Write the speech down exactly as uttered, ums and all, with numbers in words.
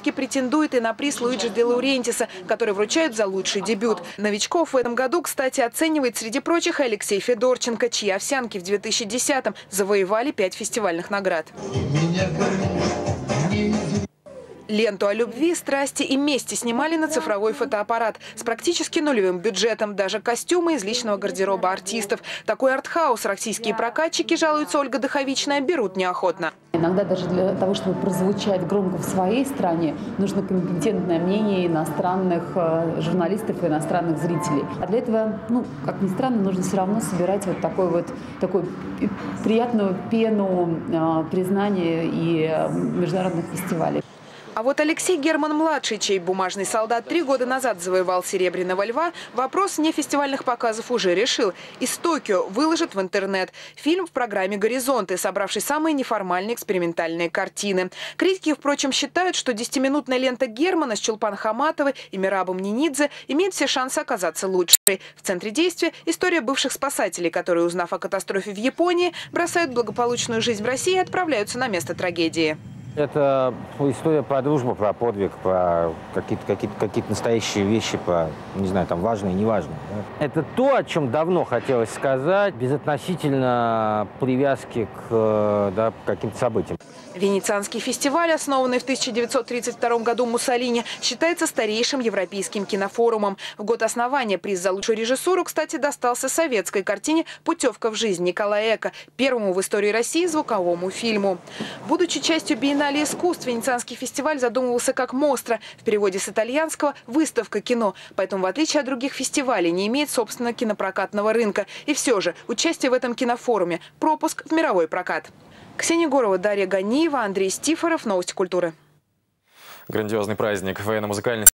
теоретически претендует и на приз Луиджи де Лаурентиса, который вручают за лучший дебют. Новичков в этом году, кстати, оценивает среди прочих Алексей Федорченко, чьи «Овсянки» в две тысячи десятом завоевали пять фестивальных наград. Ленту о любви, страсти и мести снимали на цифровой фотоаппарат с практически нулевым бюджетом. Даже костюмы из личного гардероба артистов. Такой артхаус российские прокатчики, жалуется Ольга Дыховичная, берут неохотно. Иногда даже для того, чтобы прозвучать громко в своей стране, нужно компетентное мнение иностранных журналистов и иностранных зрителей. А для этого, ну, как ни странно, нужно все равно собирать вот такой вот такую приятную пену признания и международных фестивалей. А вот Алексей Герман-младший, чей «Бумажный солдат» три года назад завоевал «Серебряного льва», вопрос нефестивальных показов уже решил. Из Токио выложит в интернет. Фильм в программе «Горизонты», собравший самые неформальные экспериментальные картины. Критики, впрочем, считают, что десятиминутная лента Германа с Чулпан Хаматовой и Мирабом Нинидзе имеет все шансы оказаться лучшей. В центре действия история бывших спасателей, которые, узнав о катастрофе в Японии, бросают благополучную жизнь в России и отправляются на место трагедии. Это история про дружбу, про подвиг, про какие-то какие-то какие-то настоящие вещи, про, не знаю, там важные и неважные. Да? Это то, о чем давно хотелось сказать, безотносительно привязки к, да, к каким-то событиям. Венецианский фестиваль, основанный в тысяча девятьсот тридцать втором году Муссолини, считается старейшим европейским кинофорумом. В год основания приз за лучшую режиссуру, кстати, достался советской картине «Путевка в жизнь» Николая Эко, первому в истории России звуковому фильму. Будучи частью биеннале искусств, Венецианский фестиваль задумывался как «Мостро», в переводе с итальянского «выставка кино». Поэтому, в отличие от других фестивалей, не имеет собственного кинопрокатного рынка. И все же, участие в этом кинофоруме – пропуск в мировой прокат. Ксения Горова, Дарья Ганиева, Андрей Стифоров. Новости культуры. Грандиозный праздник военно-музыкальный.